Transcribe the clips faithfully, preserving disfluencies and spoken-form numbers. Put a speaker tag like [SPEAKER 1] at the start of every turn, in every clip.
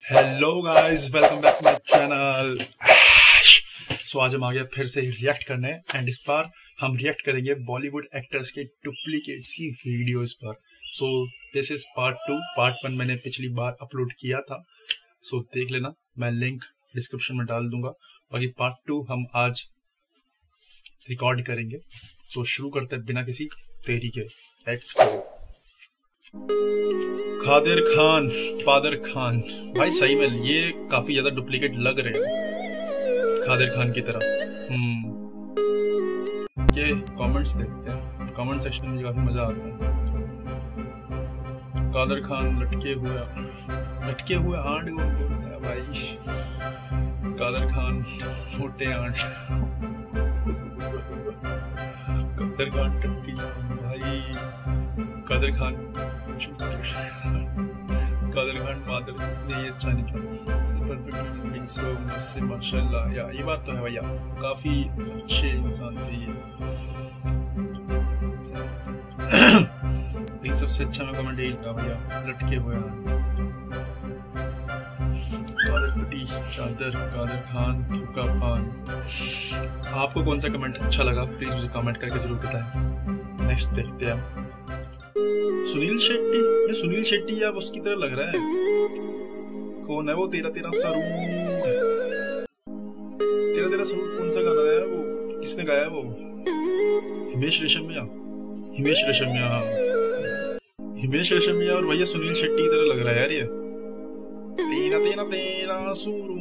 [SPEAKER 1] Hello guys, welcome back my channel. So आज हम आ गए फिर से रिएक्ट करने एंड इस बार हम रिएक्ट करेंगे बॉलीवुड एक्टर्स के डुप्लीकेट्स की वीडियोस पर। So this is part two. Part one मैंने पिछली बार अपलोड किया था, सो so, देख लेना, मैं लिंक डिस्क्रिप्शन में डाल दूंगा। बाकी पार्ट टू हम आज रिकॉर्ड करेंगे। सो so, शुरू करते हैं बिना किसी देरी के। Let's go. कादिर खान, कादिर खान भाई, सही में ये काफी ज्यादा डुप्लीकेट लग रहे हैं कादिर खान की तरह। हम्म ये कमेंट्स देखते हैं, कमेंट सेक्शन में काफी मजा आता है। कादिर खान लटके हुए लटके हुए आंट को बोलता है भाई। कादिर खान मोटे आंट, कादिर खान टट्टी भाई, कादिर खान कादिर खान मादर नहीं, अच्छा निकला परफेक्ट सो मुझसे माशाल्लाह। या ये बात तो है भैया, काफी अच्छे इंसान थे ये। लेकिन सबसे अच्छा मैं कमेंट यही था भैया, लटके हुए कादिर फटी चादर, कादिर खान थूका पान। आपको कौन सा कमेंट अच्छा लगा प्लीज मुझे कमेंट करके जरूर बताएं। नेक्स्ट देखते हैं सुनील शेट्टी। ये सुनील शेट्टी या उसकी तरह लग रहा है। कौन है वो? तेरा तेरा सरूर, तेरा तेरा सरूर कौन सा गाना है वो? किसने गाया है वो? हिमेश रेशमिया, हिमेश रेशमिया, हिमेश रेशमिया और भैया सुनील शेट्टी की तरह लग रहा है यार ये। तेरा तेरा तेरा सरूर।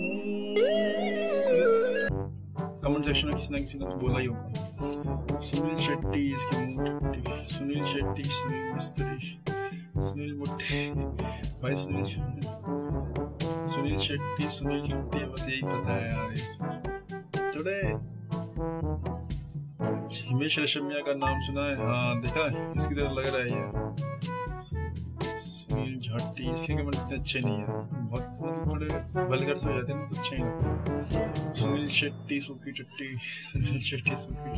[SPEAKER 1] कमेंट सेक्शन में किसी ना किसी ने तो बोला ही होगा सुनील शेट्टी, इसकी मुट्ठी, सुनील शेट्टी, सुनील मिस्त्री, सुनील मुट्ठी भाई, सुनील सुनील शेट्टी, सुनील शेट्टी, बस यही पता है यार। थोड़े हिमेश रेशमिया का नाम सुना है? हाँ देखा है, इसकी तरह लग रहा है ये। सुनील झट्टी, इसके कमेंट इतने अच्छे नहीं है, बहुत मतलब थोड़े वल्गर से हो जाते हैं ना, तो अच्छे नहीं लगते। सुनील शेट्टी सूखी चट्टी, सुनील शेट्टी सूखी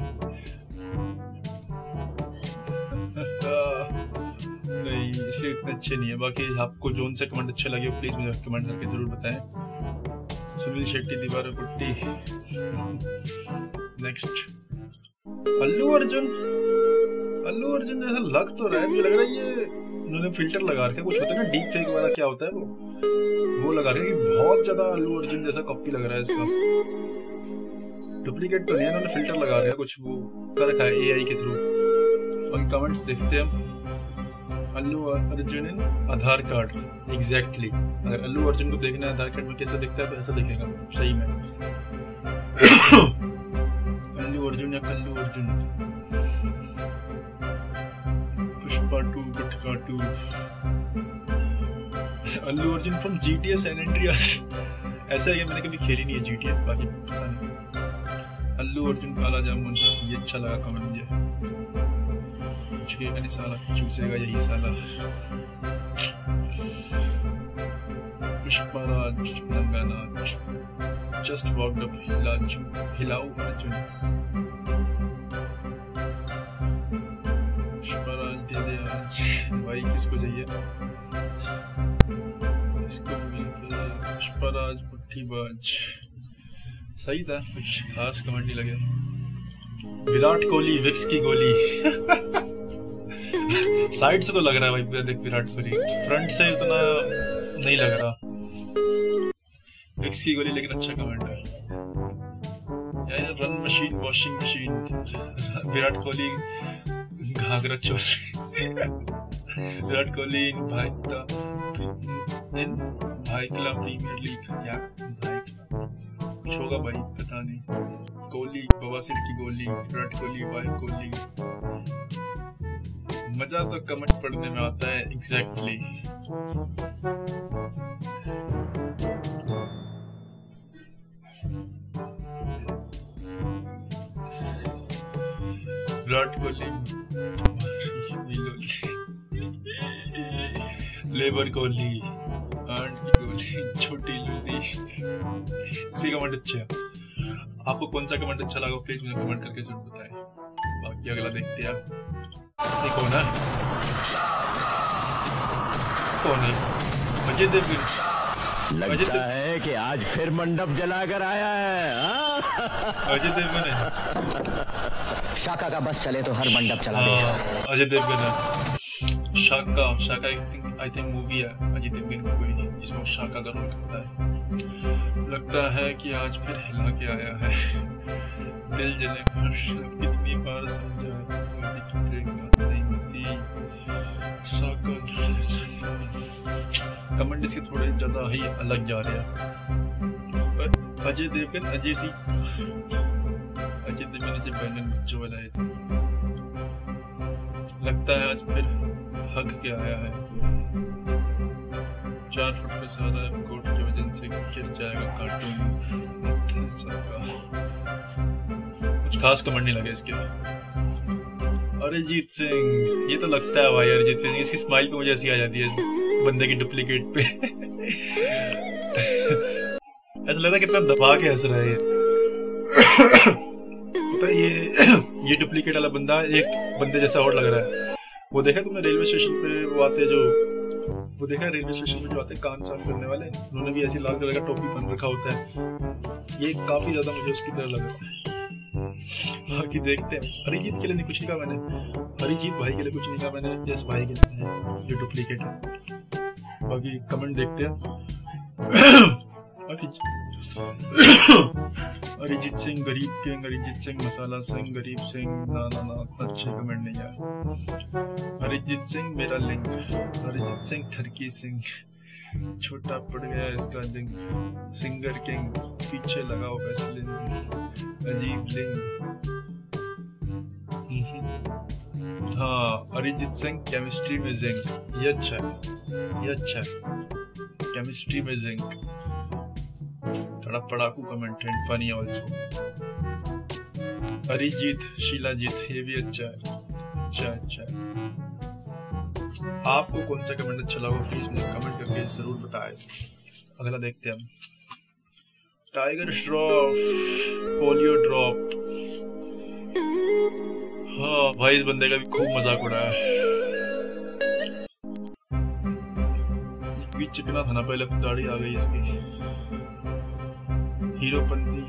[SPEAKER 1] नहीं, इसके इतने अच्छे नहीं है। बाकी आपको जोन से कमेंट अच्छे लगे प्लीज मुझे कमेंट करके जरूर बताएं। सुनील शेट्टी दीवार कुट्टी। नेक्स्ट अल्लू अर्जुन। अल्लू अर्जुन जैसा लग तो रहा है, मुझे लग रहा है ये उन्होंने फिल्टर लगा रखा है, कुछ होता है ना डीप फेक वाला, क्या होता है वो वो लगा रहे हैं। बहुत ज्यादा अल्लू अर्जुन जैसा कॉपी लग रहा है इसका। डुप्लीकेट तो नहीं है, उन्होंने फिल्टर लगा रखा है, कुछ वो कर रखा है एआई के थ्रू। बाकी कमेंट्स देखते हैं हम। Allu Arjun in Aadhaar card, exactly. अगर अल्लू अर्जुन को देखना है आधार कार्ड में कैसा दिखता है तो ऐसा दिखेगा सही में। अल्लू अर्जुन या Kallu Arjun. Pushpa two, Gutka two. Allu Arjun from GTA San Andreas. ऐसा है कि मैंने कभी खेली नहीं है जीटीए, बाकी पता नहीं। अल्लू अर्जुन काला जामुन, ये अच्छा लगा कमेंट मुझे। चुकेगा नहीं साला, चूसेगा यही साला। पुष्पराज नंगानाच, जस्ट वॉक्ड अप हिलाचू, हिलाऊ अर्जुन। पुष्पराज दे दे आज भाई, किसको चाहिए? पुष्पराज पुट्ठीबाज, सही था, कुछ खास कमेंट नहीं लगे। विराट कोहली विक्स की गोली। साइड से तो लग रहा है भाई, देख विराट कोहली, फ्रंट से उतना नहीं लग रहा विक्स की गोली, लेकिन अच्छा कमेंट है यार। Run machine, washing machine, Virat Kohli घाघरा चोली। विराट कोहली इन भाई इन भाई किला प्रीमियर लीग, क्या भाई कुछ होगा भाई, पता नहीं। कोहली बवासीर की गोली, विराट कोहली, भाई कोहली। मजा तो कमेंट पढ़ने में आता है, एग्जैक्टली। विराट कोहली, लेबर कोहली, आंट की गोली, छोटी लूली। इसी कमेंट अच्छा है। आपको कौन सा कमेंट अच्छा लगा प्लीज मुझे कमेंट करके जरूर बताएं। बाकी अगला देखते हैं आप। ये कौन है? कौन है? अजय देवगन।
[SPEAKER 2] लगता है कि आज फिर मंडप जलाकर आया है।
[SPEAKER 1] अजय देवगन है।
[SPEAKER 3] शाका का बस चले तो हर मंडप चला देगा।
[SPEAKER 1] अजय देवगन है। शाका शाका I think I think movie है अजय देवगन की कोई जिसमें शाका का रोल करता है। लगता है कि आज फिर हिला के आया है। दिल जले पर कितनी बार समझा कमेंट इसके थोड़े ज्यादा ही अलग जा रहे हैं। अजय देवगन अजय दी अजय देवगन अजय बैनन बच्चों वाला है। लगता है आज फिर हक के आया है। चार फुट पे सारा कोट की वजह से गिर जाएगा कार्टून। कुछ खास कमेंट नहीं लगे इसके। अरिजीत सिंह ये तो लगता है भाई अरिजीत सिंह इसकी स्माइल पे मुझे ऐसी आ जाती है बंदे की डुप्लीकेट पे। ऐसा लग रहा है कितना दबा के हंस रहा है ये। पता है ये ये डुप्लीकेट वाला बंदा एक बंदे जैसा और लग रहा है। वो देखा तुमने रेलवे स्टेशन पे वो आते जो वो देखा रेलवे स्टेशन पे जो आते कान साफ करने वाले उन्होंने भी ऐसी लाल कलर का टोपी पहन रखा होता है। ये काफी ज्यादा मुझे उसकी तरह लग रहा है। बाकी देखते हैं। अरिजीत के लिए नहीं कुछ नहीं कहा मैंने। अरिजीत भाई के लिए कुछ नहीं कहा मैंने। यस भाई के लिए ये डुप्लीकेट है। बाकी कमेंट देखते हैं। अरिजीत सिंह गरीब किंग अरिजीत सिंह मसाला सिंह गरीब सिंह ना ना ना अच्छे कमेंट नहीं आए। अरिजीत सिंह मेरा लिंक अरिजीत सिंह ठरकी सिंह छोटा पड़ गया इसका लिंक सिंगर किंग पीछे लगाओ वैसलिन अजीब लिंक। हाँ अरिजीत सिंह केमिस्ट्री में जिंक ये अच्छा है ये अच्छा है केमिस्ट्री में जिंक। थोड़ा पढ़ाकू कमेंट है फनी ऑल्सो। अरिजीत शीलाजीत ये भी अच्छा है अच्छा अच्छा है। आपको कौन सा कमेंट अच्छा लगा प्लीज मुझे कमेंट करके जरूर बताएं। अगला देखते हैं हम। Tiger Shroff polio drop. हाँ भाई इस बंदे का भी खूब मजाक उड़ाया। चिकना था ना पहले दाढ़ी आ गई इसकी। हीरोपंती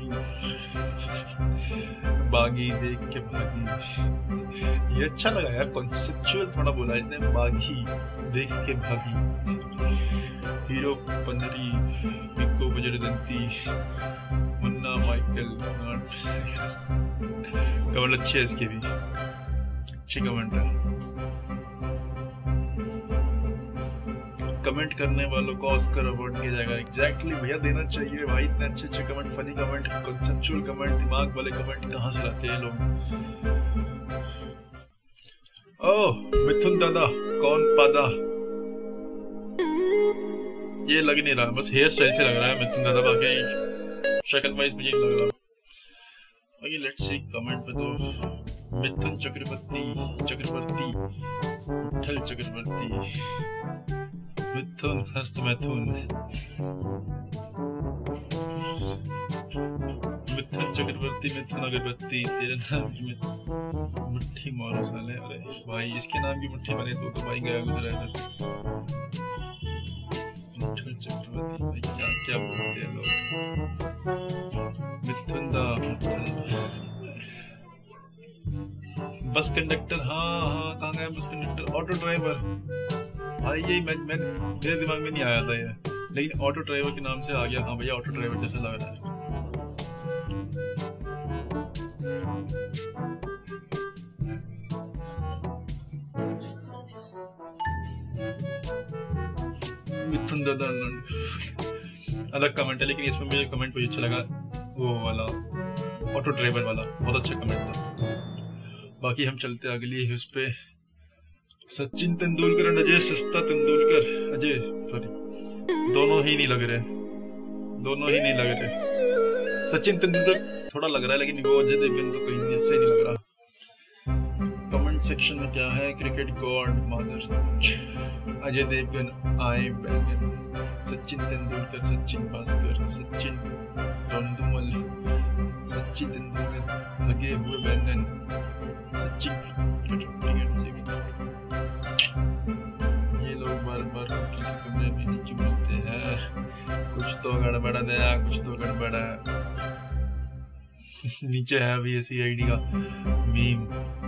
[SPEAKER 1] बागी देख के भागी ये अच्छा लगा यार कॉन्सेप्चुअल थोड़ा बोला इसने बागी देख के भागी। हीरो पंदरी पिको बजरदंती मुन्ना माइकल कमेंट अच्छी है इसकी भी अच्छी कमेंट है। कमेंट करने वालों को ऑस्कर अवार्ड दिया जाएगा। एग्जैक्टली भैया देना चाहिए भाई इतने अच्छे अच्छे comment funny comment conceptual comment दिमाग वाले कमेंट कहाँ से लाते हैं लोग। ओह मिथुन दादा कौन पादा ये लग नहीं रहा बस हेयर स्टाइल से लग रहा है मिथुन दादा बाकी शक्ल वाइज मुझे लग रहा। बाकी लेट्स सी कमेंट पे तो मिथुन चक्रवर्ती चक्रवर्ती विठल चक्रवर्ती मिथुन हस्त मैथुन मिथुन चक्रवर्ती मिथुन अगरबत्ती तेरा नाम की मुट्ठी मारो साले। अरे भाई इसके नाम की मुट्ठी बने तो तो भाई गया गुजरा इधर। मिथुन चक्रवर्ती भाई क्या क्या बोलते हैं लोग। मिथुन दा बस कंडक्टर हाँ हाँ कहाँ गया बस कंडक्टर ऑटो ड्राइवर भाई यही मैं मैं मेरे दिमाग में नहीं आया था ये लेकिन ऑटो ड्राइवर के नाम से आ गया। हाँ भैया ऑटो ड्राइवर जैसा लग रहा है। मिथुन दादा अलग कमेंट है लेकिन इसमें मुझे कमेंट मुझे अच्छा लगा वो वाला ऑटो ड्राइवर वाला बहुत अच्छा कमेंट था। बाकी हम चलते अगली है उस पे सचिन तेंदुलकर और अजय सस्ता तेंदुलकर अजय सॉरी दोनों ही नहीं लग रहे दोनों ही नहीं लग रहे। सचिन तेंदुलकर थोड़ा लग रहा है लेकिन वो अजय देवगन तो कहीं से नहीं लग रहा। कमेंट सेक्शन में क्या है क्रिकेट गॉड मादर अजय देवगन आए बैंगन सचिन तेंदुलकर सचिन भास्कर सचिन तेंदुलकर सचिन तेंदुलकर लगे हुए बैंगन सचिन। ये लोग बार बार कमरे में ही क्यों मिलते हैं तो गड़बड़ है, नया कुछ तो गड़बड़ है। नीचे है अभी ऐसी आईडी का मीम।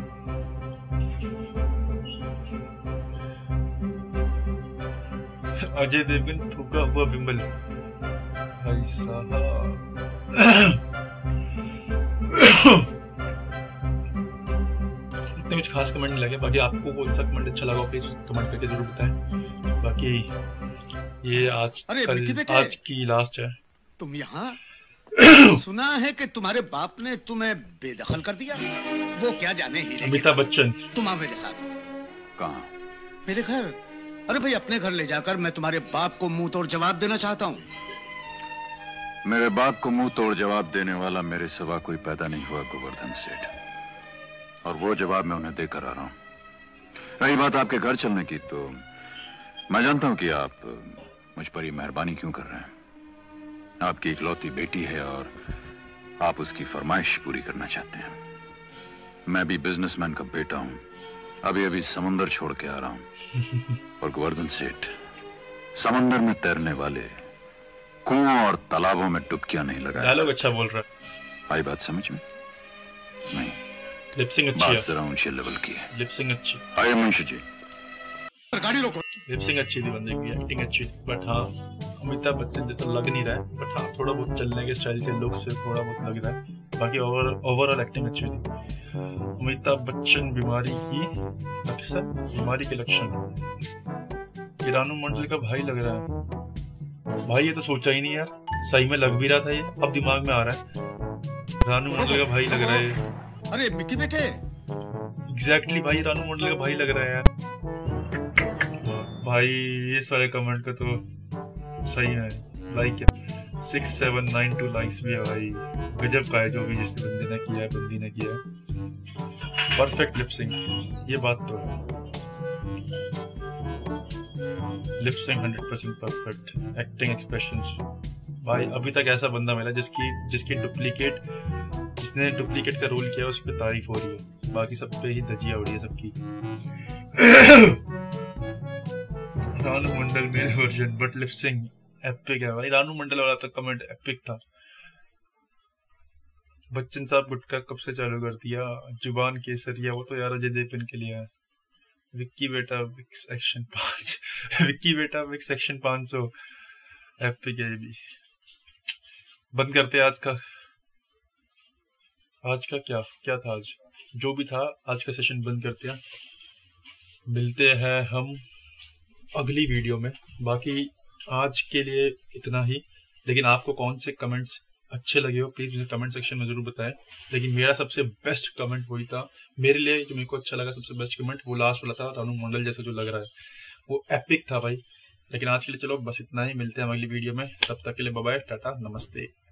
[SPEAKER 1] अजय देवगन थूका हुआ विमल भाई साहब। इतने कुछ खास कमेंट नहीं लगे, बाकी आपको कौन सा कमेंट अच्छा लगा प्लीज कमेंट करके जरूर बताएं। बाकी ये आज कल आज की लास्ट है।
[SPEAKER 4] तुम यहाँ सुना है कि तुम्हारे बाप ने तुम्हें बेदखल कर दिया, वो क्या जाने ही।
[SPEAKER 1] अमिताभ बच्चन
[SPEAKER 4] तुम आओ मेरे साथ।
[SPEAKER 3] कहाँ?
[SPEAKER 4] मेरे घर। अरे भाई अपने घर ले जाकर मैं तुम्हारे बाप को मुंह तोड़ जवाब देना चाहता हूँ।
[SPEAKER 5] मेरे बाप को मुंह तोड़ जवाब देने वाला मेरे सिवा कोई पैदा नहीं हुआ गोवर्धन सेठ, और वो जवाब मैं उन्हें देकर आ रहा हूँ। रही बात आपके घर चलने की, तो मैं जानता हूँ कि आप मुझ पर ये मेहरबानी क्यों कर रहे हैं। आपकी इकलौती बेटी है और आप उसकी फरमाइश पूरी करना चाहते हैं। मैं भी बिजनेसमैन का बेटा हूँ, अभी अभी समुंदर छोड़ के आ रहा हूँ। और गोवर्धन सेठ, समंदर में तैरने वाले कुओं और तालाबों में डुबकियां नहीं लगाए।
[SPEAKER 1] डायलॉग अच्छा बोल रहा है।
[SPEAKER 5] आई बात समझ में? नहीं,
[SPEAKER 1] लिपसिंग अच्छी है।
[SPEAKER 5] बात जरा ऊंचे लेवल की है।
[SPEAKER 1] लिपसिंग अच्छी।
[SPEAKER 5] आइए मुंशी जी।
[SPEAKER 4] गाड़ी रोको।
[SPEAKER 1] लिपसिंग अच्छी थी बंदे की, एक्टिंग अच्छी थी, बट हाँ अमिताभ बच्चन जैसा लग नहीं रहा है, बट हाँ थोड़ा बहुत चलने के स्टाइल से, लुक से थोड़ा बहुत लग रहा है। बाकी ओवर ओवरऑल एक्टिंग अच्छी थी। अमिताभ बच्चन बीमारी की अक्सर बीमारी के लक्षण। ये रानू मंडल का भाई लग रहा है। भाई ये तो सोचा ही नहीं यार, सही में लग भी रहा था, ये अब दिमाग में आ रहा है। रानू मंडल का भाई लग रहा है।
[SPEAKER 4] अरे मिट्टी बेटे।
[SPEAKER 1] एग्जैक्टली भाई रानू मंडल का भाई लग रहा है यार। भाई ये सारे कमेंट का तो सही है। लाइक है six seven nine two likes भी है भाई। गजब का है जो भी जिसने बंदे ने किया है, बंदी ने किया है। परफेक्ट लिपसिंग, ये बात तो है। Lipsing hundred percent perfect. Acting, expressions, भाई अभी तक ऐसा बंदा मिला जिसकी जिसकी डुप्लीकेट जिसने डुप्लीकेट का रोल किया उस पर तारीफ हो रही है, बाकी सब पे ही धजिया उड़ी है सबकी। रानू मंडल मेरे वर्जन, बट लिपसिंग एपिक है भाई। रानू मंडल वाला तो कमेंट एपिक था। बच्चन साहब गुटका कब से चालू कर दिया? जुबान केसरिया, वो तो यार अजय देवगन के लिए है। विक्की बेटा विक्स एक्शन पांच विक्की बेटा विक्स एक्शन पांच सौ एपिक है ये भी। बंद करते आज का आज का क्या क्या था आज जो भी था आज का सेशन बंद करते हैं। मिलते हैं हम अगली वीडियो में। बाकी आज के लिए इतना ही। लेकिन आपको कौन से कमेंट्स अच्छे लगे हो प्लीज मुझे कमेंट सेक्शन में जरूर बताएं। लेकिन मेरा सबसे बेस्ट कमेंट वही था मेरे लिए, जो मेरे को अच्छा लगा सबसे बेस्ट कमेंट वो लास्ट वाला था। रानू मंडल जैसा जो लग रहा है वो एपिक था भाई। लेकिन आज के लिए चलो बस इतना ही। मिलते हैं अगली वीडियो में, तब तक के लिए बाय बाय, टाटा, नमस्ते।